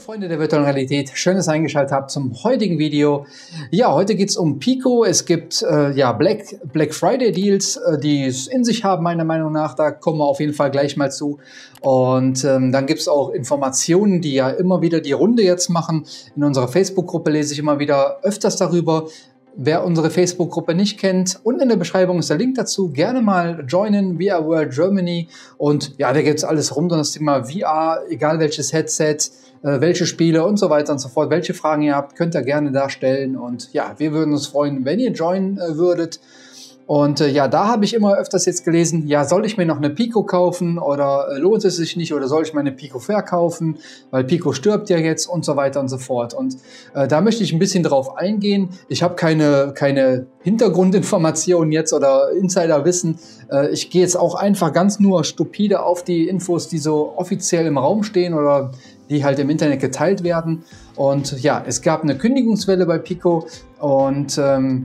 Freunde der virtuellen Realität, schön, dass ihr eingeschaltet habt zum heutigen Video. Ja, heute geht es um Pico. Es gibt Black Friday Deals, die es in sich haben, meiner Meinung nach. Da kommen wir auf jeden Fall gleich mal zu. Und dann gibt es auch Informationen, die ja immer wieder die Runde jetzt machen. In unserer Facebook-Gruppe lese ich immer wieder öfters darüber. Wer unsere Facebook-Gruppe nicht kennt, unten in der Beschreibung ist der Link dazu. Gerne mal joinen, VR World Germany. Und ja, da gibt es alles rund um das Thema VR, egal welches Headset, welche Spiele und so weiter und so fort. Welche Fragen ihr habt, könnt ihr gerne da stellen. Und ja, wir würden uns freuen, wenn ihr joinen würdet. Und ja, da habe ich immer öfters jetzt gelesen, ja, soll ich mir noch eine Pico kaufen oder lohnt es sich nicht oder soll ich meine Pico verkaufen, weil Pico stirbt ja jetzt und so weiter und so fort. Und da möchte ich ein bisschen drauf eingehen. Ich habe keine Hintergrundinformationen jetzt oder Insiderwissen. Ich gehe jetzt auch einfach ganz nur stupide auf die Infos, die so offiziell im Raum stehen oder die halt im Internet geteilt werden. Und ja, es gab eine Kündigungswelle bei Pico und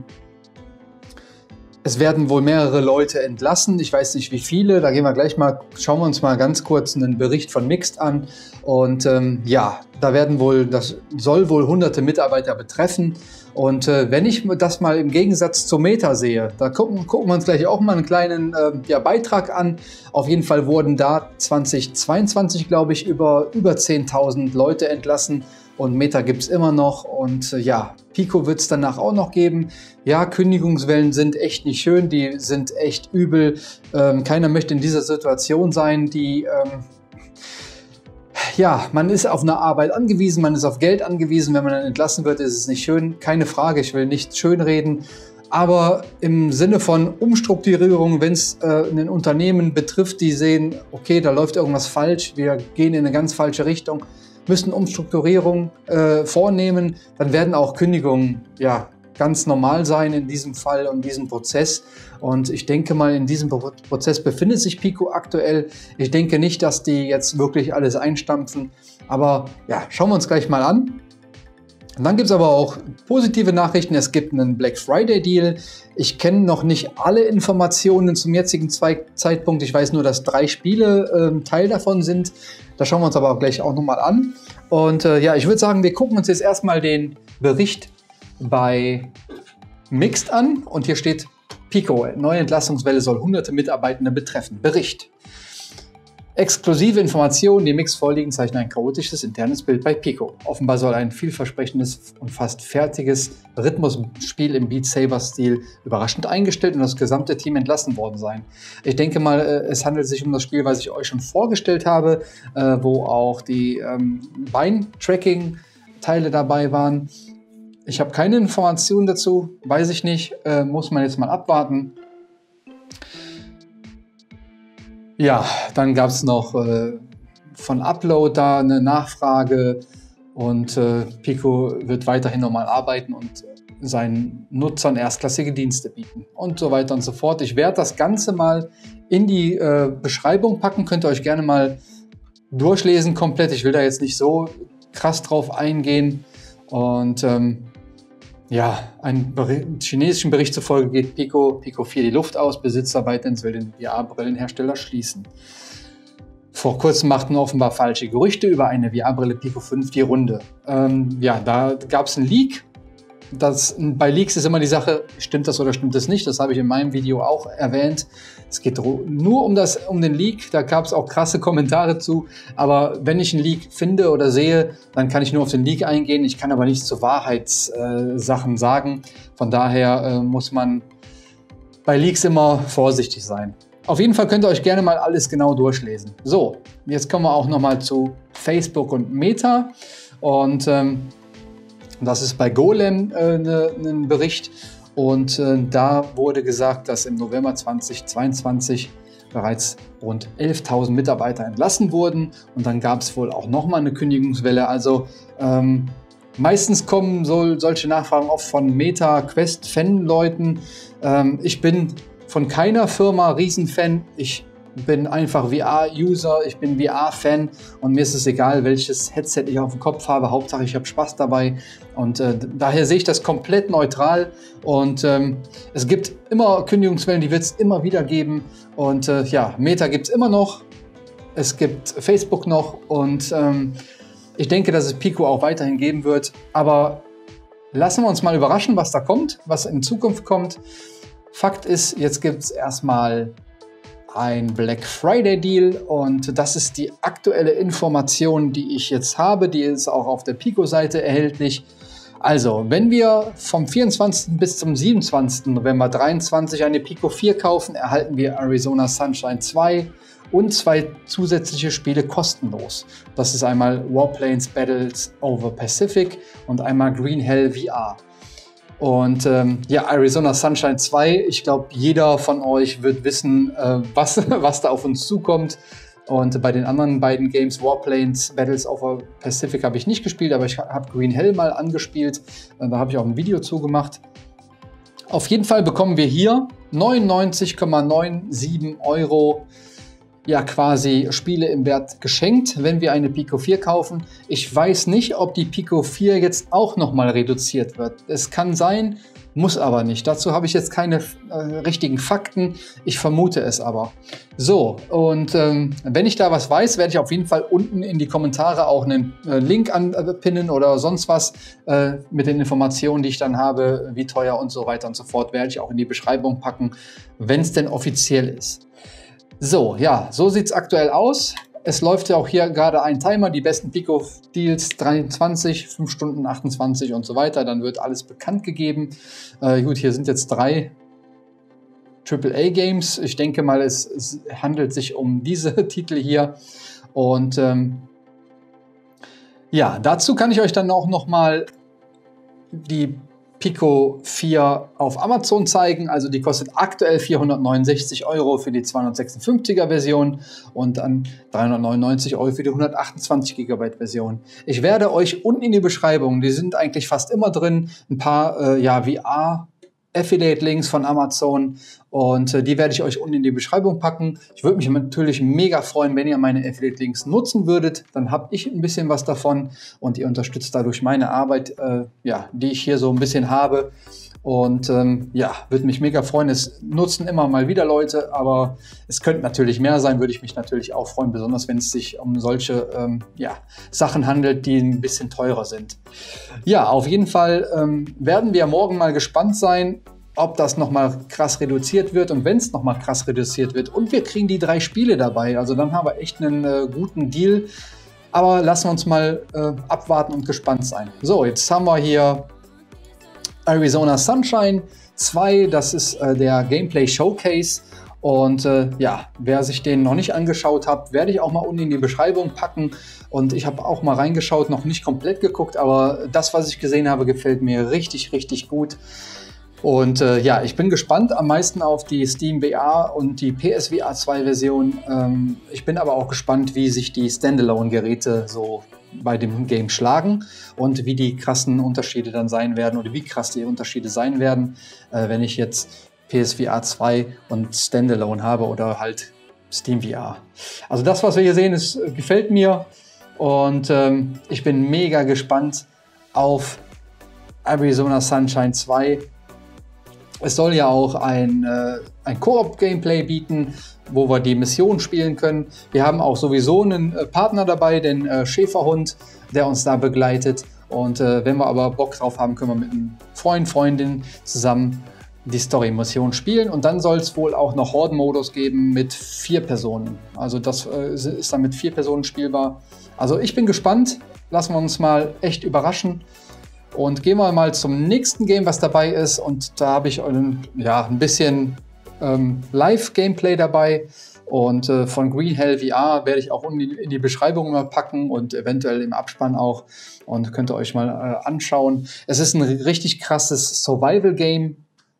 es werden wohl mehrere Leute entlassen. Ich weiß nicht wie viele. Da gehen wir gleich mal, schauen wir uns mal ganz kurz einen Bericht von Mixed an. Und ja, das soll wohl hunderte Mitarbeiter betreffen. Und wenn ich das mal im Gegensatz zur Meta sehe, da gucken wir uns gleich auch mal einen kleinen Beitrag an. Auf jeden Fall wurden da 2022, glaube ich, über 10.000 Leute entlassen. Und Meta gibt es immer noch und ja, Pico wird es danach auch noch geben. Ja, Kündigungswellen sind echt nicht schön, die sind echt übel. Keiner möchte in dieser Situation sein, ja, man ist auf eine Arbeit angewiesen, man ist auf Geld angewiesen. Wenn man dann entlassen wird, ist es nicht schön. Keine Frage, ich will nicht schönreden. Aber im Sinne von Umstrukturierung, wenn es ein Unternehmen betrifft, die sehen, okay, da läuft irgendwas falsch, wir gehen in eine ganz falsche Richtung, müssen Umstrukturierung vornehmen, dann werden auch Kündigungen ja ganz normal sein in diesem Fall und diesem Prozess. Und ich denke mal, in diesem Prozess befindet sich Pico aktuell. Ich denke nicht, dass die jetzt wirklich alles einstampfen. Aber ja, schauen wir uns gleich mal an. Und dann gibt es aber auch positive Nachrichten. Es gibt einen Black Friday Deal. Ich kenne noch nicht alle Informationen zum jetzigen Zeitpunkt. Ich weiß nur, dass 3 Spiele Teil davon sind. Da schauen wir uns aber auch gleich auch nochmal an. Und ja, ich würde sagen, wir gucken uns jetzt erstmal den Bericht bei Mixed an. Und hier steht, Pico, neue Entlassungswelle soll hunderte Mitarbeitende betreffen. Bericht. Exklusive Informationen, die Mixed vorliegen, zeichnen ein chaotisches internes Bild bei Pico. Offenbar soll ein vielversprechendes und fast fertiges Rhythmusspiel im Beat Saber-Stil überraschend eingestellt und das gesamte Team entlassen worden sein. Ich denke mal, es handelt sich um das Spiel, was ich euch schon vorgestellt habe, wo auch die Bein-Tracking-Teile dabei waren. Ich habe keine Informationen dazu, weiß ich nicht, muss man jetzt mal abwarten. Ja, dann gab es noch von Upload da eine Nachfrage und Pico wird weiterhin normal arbeiten und seinen Nutzern erstklassige Dienste bieten und so weiter und so fort. Ich werde das Ganze mal in die Beschreibung packen, könnt ihr euch gerne mal durchlesen komplett. Ich will da jetzt nicht so krass drauf eingehen und ja, einem chinesischen Bericht zufolge geht Pico 4 die Luft aus, Besitzer ByteDance will den VR-Brillenhersteller schließen. Vor kurzem machten offenbar falsche Gerüchte über eine VR-Brille Pico 5 die Runde. Ja, da gab es einen Leak. Bei Leaks ist immer die Sache, stimmt das oder stimmt das nicht? Das habe ich in meinem Video auch erwähnt. Es geht nur um den Leak, da gab es auch krasse Kommentare zu. Aber wenn ich einen Leak finde oder sehe, dann kann ich nur auf den Leak eingehen. Ich kann aber nichts zu Wahrheitssachen sagen. Von daher muss man bei Leaks immer vorsichtig sein. Auf jeden Fall könnt ihr euch gerne mal alles genau durchlesen. So, jetzt kommen wir auch nochmal zu Facebook und Meta. Und das ist bei Golem ein Bericht und da wurde gesagt, dass im November 2022 bereits rund 11.000 Mitarbeiter entlassen wurden und dann gab es wohl auch nochmal eine Kündigungswelle. Also meistens kommen solche Nachfragen oft von Meta-Quest-Fan-Leuten. Ich bin von keiner Firma Riesenfan. Ich bin einfach VR-User, ich bin VR-Fan und mir ist es egal, welches Headset ich auf dem Kopf habe. Hauptsache, ich habe Spaß dabei und daher sehe ich das komplett neutral und es gibt immer Kündigungswellen, die wird es immer wieder geben und ja, Meta gibt es immer noch, es gibt Facebook noch und Ich denke, dass es Pico auch weiterhin geben wird, aber lassen wir uns mal überraschen, was da kommt, was in Zukunft kommt. Fakt ist, jetzt gibt es erstmal ein Black Friday Deal und das ist die aktuelle Information, die ich jetzt habe. Die ist auch auf der Pico-Seite erhältlich. Also, wenn wir vom 24. bis zum 27. November 2023 eine Pico 4 kaufen, erhalten wir Arizona Sunshine 2 und 2 zusätzliche Spiele kostenlos. Das ist einmal Warplanes Battles over Pacific und einmal Green Hell VR. Und ja, Arizona Sunshine 2, ich glaube, jeder von euch wird wissen, was da auf uns zukommt. Und bei den anderen beiden Games, Warplanes Battles over Pacific, habe ich nicht gespielt, aber ich habe Green Hell mal angespielt. Da habe ich auch ein Video zu gemacht. Auf jeden Fall bekommen wir hier 99,97 Euro, ja, quasi Spiele im Wert geschenkt, wenn wir eine Pico 4 kaufen. Ich weiß nicht, ob die Pico 4 jetzt auch nochmal reduziert wird. Es kann sein, muss aber nicht. Dazu habe ich jetzt keine richtigen Fakten. Ich vermute es aber. So, und wenn ich da was weiß, werde ich auf jeden Fall unten in die Kommentare auch einen Link anpinnen oder sonst was mit den Informationen, die ich dann habe, wie teuer und so weiter und so fort, werde ich auch in die Beschreibung packen, wenn es denn offiziell ist. So, ja, so sieht es aktuell aus. Es läuft ja auch hier gerade ein Timer, die besten Pico-Deals 23, 5 Stunden 28 und so weiter. Dann wird alles bekannt gegeben. Gut, hier sind jetzt 3 AAA-Games. Ich denke mal, es handelt sich um diese Titel hier. Und ja, dazu kann ich euch dann auch noch mal die Pico 4 auf Amazon zeigen. Also die kostet aktuell 469 Euro für die 256er Version und dann 399 Euro für die 128 GB Version. Ich werde euch unten in die Beschreibung, die sind eigentlich fast immer drin, ein paar ja, VR Affiliate-Links von Amazon und die werde ich euch unten in die Beschreibung packen. Ich würde mich natürlich mega freuen, wenn ihr meine Affiliate-Links nutzen würdet. Dann habe ich ein bisschen was davon und ihr unterstützt dadurch meine Arbeit, ja, die ich hier so ein bisschen habe. Und ja, würde mich mega freuen. Es nutzen immer mal wieder Leute, aber es könnte natürlich mehr sein, würde ich mich natürlich auch freuen, besonders wenn es sich um solche ja, Sachen handelt, die ein bisschen teurer sind. Ja, auf jeden Fall werden wir morgen mal gespannt sein, ob das nochmal krass reduziert wird und wenn es nochmal krass reduziert wird und wir kriegen die 3 Spiele dabei, also dann haben wir echt einen guten Deal. Aber lassen wir uns mal abwarten und gespannt sein. So, jetzt haben wir hier Arizona Sunshine 2, das ist der Gameplay Showcase und ja, wer sich den noch nicht angeschaut hat, werde ich auch mal unten in die Beschreibung packen und ich habe auch mal reingeschaut, noch nicht komplett geguckt, aber das, was ich gesehen habe, gefällt mir richtig, richtig gut. Und ja, ich bin gespannt am meisten auf die Steam VR und die PSVR 2 Version. Ich bin aber auch gespannt, wie sich die Standalone-Geräte so bei dem Game schlagen und wie die krassen Unterschiede dann sein werden oder wie krass die Unterschiede sein werden, wenn ich jetzt PSVR 2 und Standalone habe oder halt Steam VR. Also das, was wir hier sehen, gefällt mir und ich bin mega gespannt auf Arizona Sunshine 2. Es soll ja auch ein Koop-Gameplay bieten, wo wir die Mission spielen können. Wir haben auch sowieso einen Partner dabei, den Schäferhund, der uns da begleitet. Und wenn wir aber Bock drauf haben, können wir mit einem Freund, Freundin zusammen die Story-Mission spielen. Und dann soll es wohl auch noch Horde-Modus geben mit 4 Personen. Also das ist dann mit 4 Personen spielbar. Also ich bin gespannt. Lassen wir uns mal echt überraschen. Und gehen wir mal zum nächsten Game, was dabei ist. Und da habe ich ja, ein bisschen Live-Gameplay dabei. Und von Green Hell VR werde ich auch in die Beschreibung mal packen und eventuell im Abspann auch. Und könnt ihr euch mal anschauen. Es ist ein richtig krasses Survival-Game,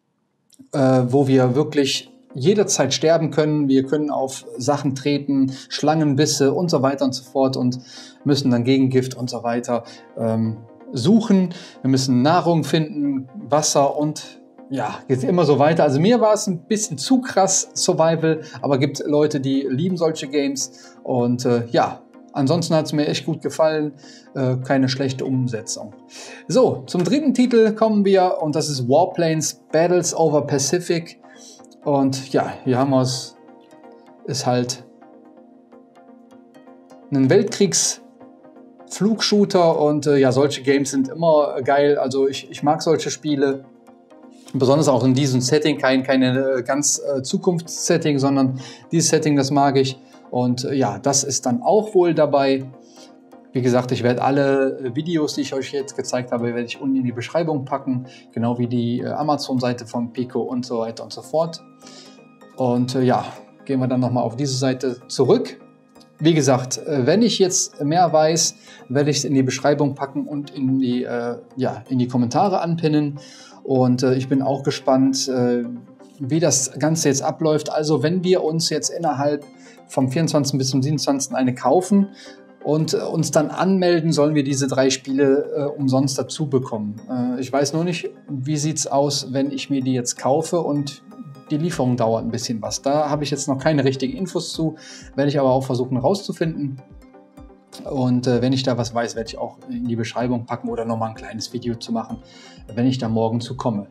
wo wir wirklich jederzeit sterben können. Wir können auf Sachen treten, Schlangenbisse und so weiter und so fort und müssen dann Gegengift und so weiter suchen. Wir müssen Nahrung finden, Wasser und ja, geht immer so weiter. Also mir war es ein bisschen zu krass Survival, aber gibt Leute, die lieben solche Games und ja, ansonsten hat es mir echt gut gefallen. Keine schlechte Umsetzung. So, zum dritten Titel kommen wir und das ist Warplanes Battles over Pacific und ja, hier haben wir es, ist halt ein Flugshooter und ja, solche Games sind immer geil. Also ich mag solche Spiele. Besonders auch in diesem Setting, keine ganz Zukunftssetting, sondern dieses Setting, das mag ich. Und ja, das ist dann auch wohl dabei. Wie gesagt, ich werde alle Videos, die ich euch jetzt gezeigt habe, werde ich unten in die Beschreibung packen, genau wie die Amazon-Seite von Pico und so weiter und so fort. Und ja, gehen wir dann nochmal auf diese Seite zurück. Wie gesagt, wenn ich jetzt mehr weiß, werde ich es in die Beschreibung packen und in die Kommentare anpinnen. Und ich bin auch gespannt, wie das Ganze jetzt abläuft. Also wenn wir uns jetzt innerhalb vom 24. bis zum 27. eine kaufen und uns dann anmelden, sollen wir diese 3 Spiele umsonst dazu bekommen. Ich weiß nur nicht, wie sieht es aus, wenn ich mir die jetzt kaufe und die Lieferung dauert ein bisschen was. Da habe ich jetzt noch keine richtigen Infos zu, werde ich aber auch versuchen rauszufinden. Und wenn ich da was weiß, werde ich auch in die Beschreibung packen oder nochmal ein kleines Video zu machen, wenn ich da morgen zu komme.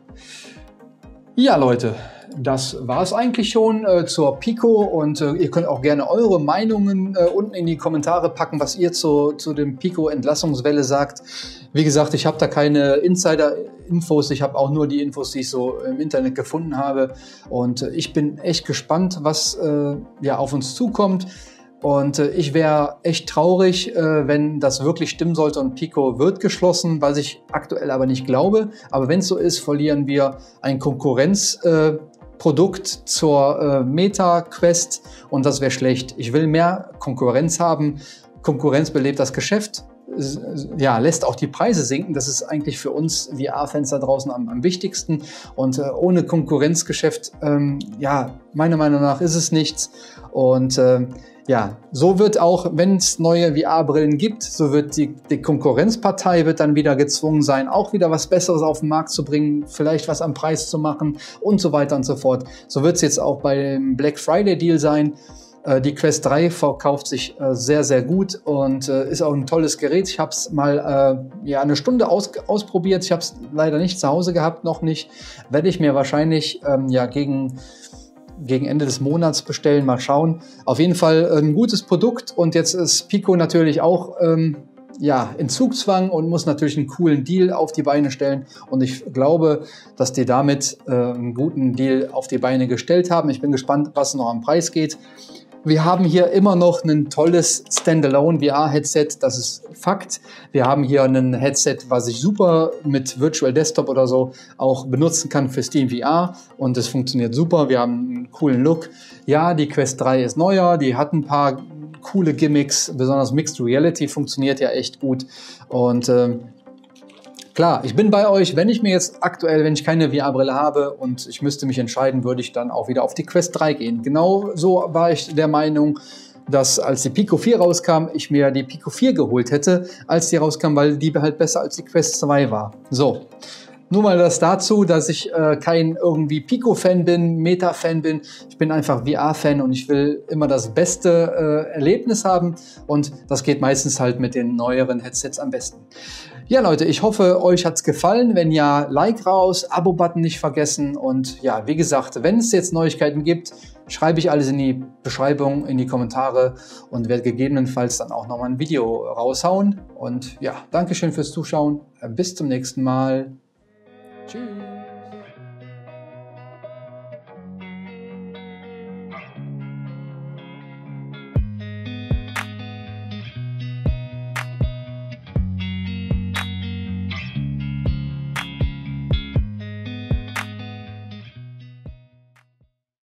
Ja, Leute, das war es eigentlich schon zur Pico und ihr könnt auch gerne eure Meinungen unten in die Kommentare packen, was ihr zu dem Pico-Entlassungswelle sagt. Wie gesagt, ich habe da keine Insider-Infos, ich habe auch nur die Infos, die ich so im Internet gefunden habe. Und ich bin echt gespannt, was ja, auf uns zukommt. Und ich wäre echt traurig, wenn das wirklich stimmen sollte und Pico wird geschlossen, was ich aktuell aber nicht glaube. Aber wenn es so ist, verlieren wir ein Konkurrenzprodukt zur Meta-Quest und das wäre schlecht. Ich will mehr Konkurrenz haben. Konkurrenz belebt das Geschäft. Ja, lässt auch die Preise sinken. Das ist eigentlich für uns VR-Fans da draußen am wichtigsten. Und ohne Konkurrenzgeschäft, ja, meiner Meinung nach ist es nichts. Und ja, so wird auch, wenn es neue VR-Brillen gibt, so wird die Konkurrenzpartei wird dann wieder gezwungen sein, auch wieder was Besseres auf den Markt zu bringen, vielleicht was am Preis zu machen und so weiter und so fort. So wird es jetzt auch beim Black Friday Deal sein. Die Quest 3 verkauft sich sehr, sehr gut und ist auch ein tolles Gerät. Ich habe es mal ja, eine Stunde ausprobiert. Ich habe es leider nicht zu Hause gehabt, noch nicht. Werde ich mir wahrscheinlich ja, gegen Ende des Monats bestellen. Mal schauen. Auf jeden Fall ein gutes Produkt und jetzt ist Pico natürlich auch ja, in Zugzwang und muss natürlich einen coolen Deal auf die Beine stellen. Und ich glaube, dass die damit einen guten Deal auf die Beine gestellt haben. Ich bin gespannt, was noch am Preis geht. Wir haben hier immer noch ein tolles Standalone VR-Headset, das ist Fakt. Wir haben hier ein Headset, was ich super mit Virtual Desktop oder so auch benutzen kann für Steam VR und es funktioniert super. Wir haben einen coolen Look. Ja, die Quest 3 ist neuer, die hat ein paar coole Gimmicks, besonders Mixed Reality funktioniert ja echt gut und klar, ich bin bei euch, wenn ich mir jetzt aktuell, wenn ich keine VR-Brille habe und ich müsste mich entscheiden, würde ich dann auch wieder auf die Quest 3 gehen. Genau so war ich der Meinung, dass als die Pico 4 rauskam, ich mir die Pico 4 geholt hätte, als die rauskam, weil die halt besser als die Quest 2 war. So, nur mal das dazu, dass ich kein irgendwie Pico-Fan bin, Meta-Fan bin. Ich bin einfach VR-Fan und ich will immer das beste Erlebnis haben und das geht meistens halt mit den neueren Headsets am besten. Ja Leute, ich hoffe, euch hat's gefallen. Wenn ja, Like raus, Abo-Button nicht vergessen und ja, wie gesagt, wenn es jetzt Neuigkeiten gibt, schreibe ich alles in die Beschreibung, in die Kommentare und werde gegebenenfalls dann auch nochmal ein Video raushauen. Und ja, Dankeschön fürs Zuschauen. Bis zum nächsten Mal. Tschüss.